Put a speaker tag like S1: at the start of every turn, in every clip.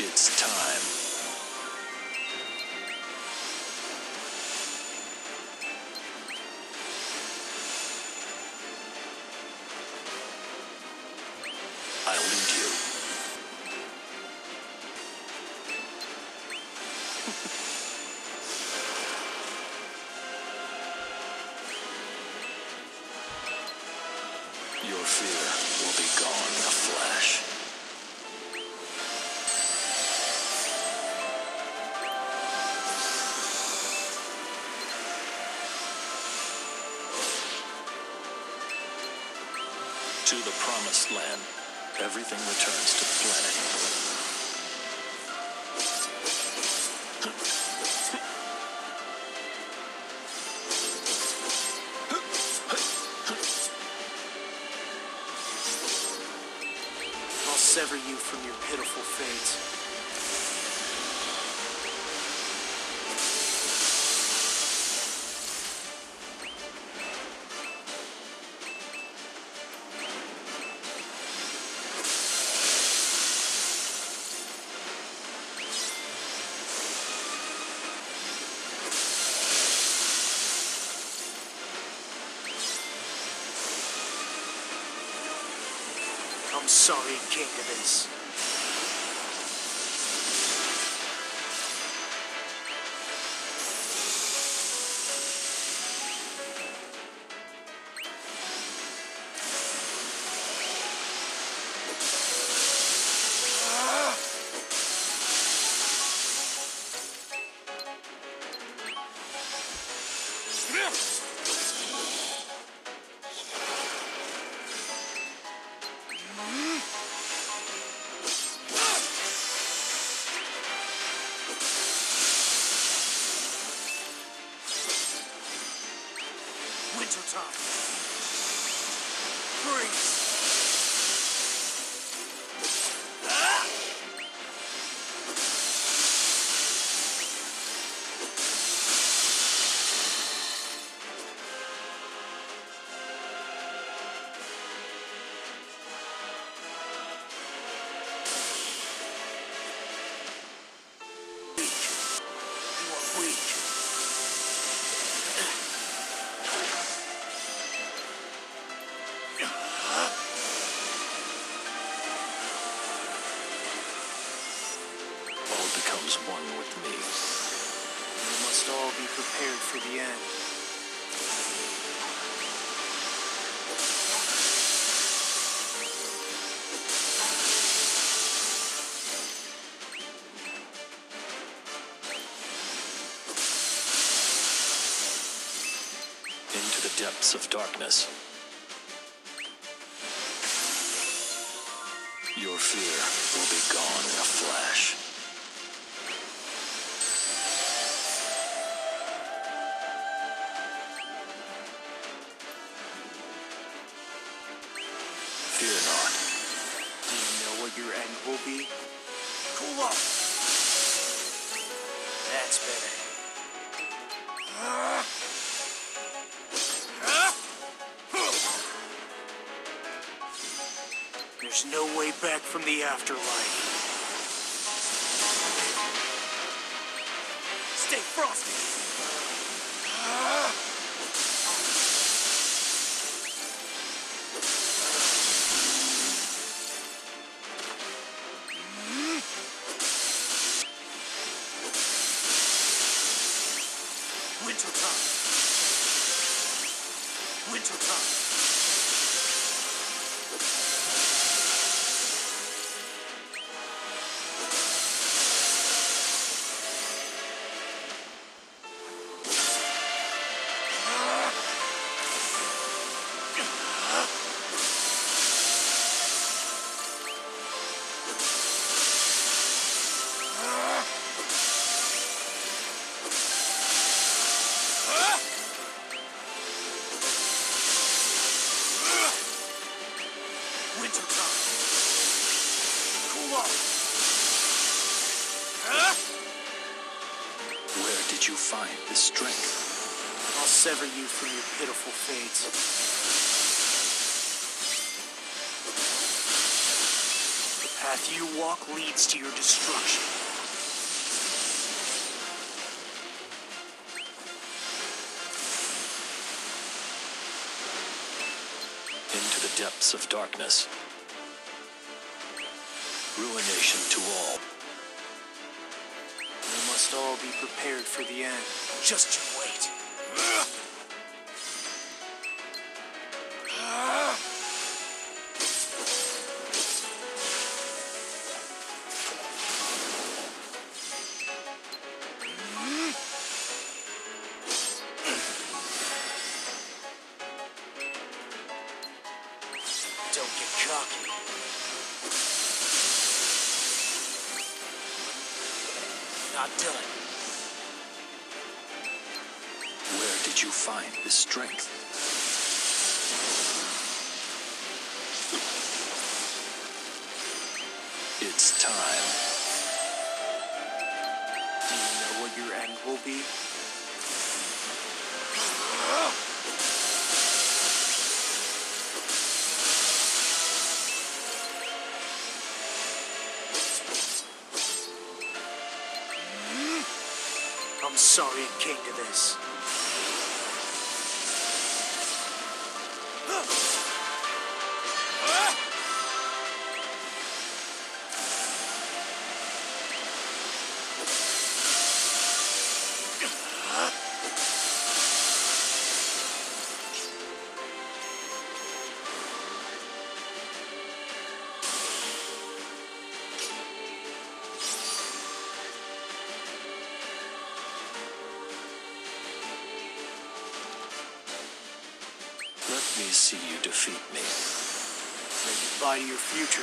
S1: It's time. I'll lead you. Your fear will be gone in a flash. To the promised land, everything returns to the planet.
S2: I'll sever you from your pitiful fate. I'm sorry it came to this. Wintertime. Freeze. You are weak.
S1: Becomes one with me.
S2: We must all be prepared for the end.
S1: Into the depths of darkness. Your fear will be gone in a flash. Fear not.
S2: Do you know what your end will be? Cool off. That's better. There's no way back from the afterlife. Stay frosty. Wintertime. Wintertime. Wintertime. Cool off.
S1: Where did you find this strength?
S2: I'll sever you from your pitiful fate. The path you walk leads to your destruction.
S1: Into the depths of darkness. Ruination to all.
S2: We must all be prepared for the end. Just you wait. Don't get cocky. Not done.
S1: Where did you find this strength? It's time.
S2: Do you know what your end will be? I'm sorry it came to this.
S1: Let me see you defeat me.
S2: Say goodbye to your future.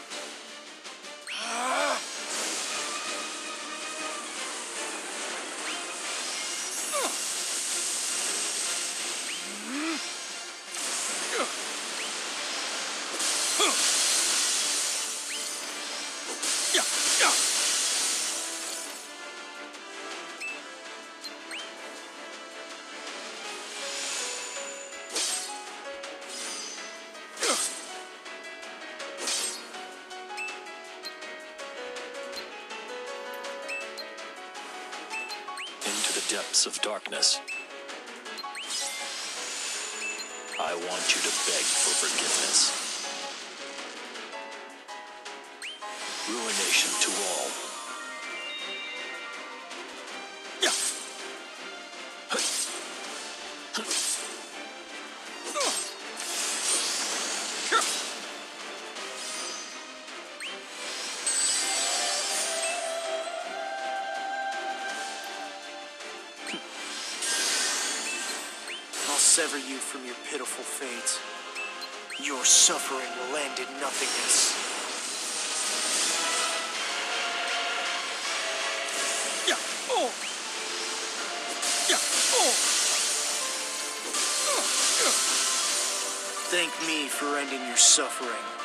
S1: Into the depths of darkness. I want you to beg for forgiveness. Ruination to all.
S2: I'll sever you from your pitiful fate. Your suffering will end in nothingness. Thank me for ending your suffering.